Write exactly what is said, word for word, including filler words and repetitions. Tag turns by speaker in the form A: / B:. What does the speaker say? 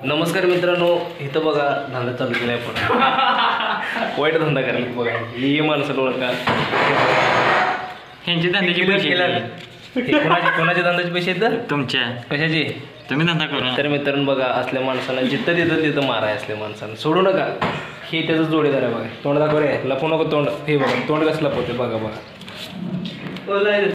A: नमस्कार मित्रांनो, इथं बघा धंदा चालू केला आपण. वाईट धंदा करायला बघा. ही माणसं ओळखा.
B: ह्यांचे धंद्याचे पैसे
A: कोणाचे कोणाचे धंद्याचे पैसे आहेत?
B: तुमच्या.
A: कशाचे?
B: तुम्ही धंदा करा.
A: तर मित्रांनो बघा, असल्या माणसाला जिथं तिथं तिथं माराय असल्या माणसाला सोडू नका. हे त्याचं जोडीदार आहे बघा. तोंड दाखव रे, लपू नको तोंड. हे बघा तोंड कसं लपवते बघा बघा.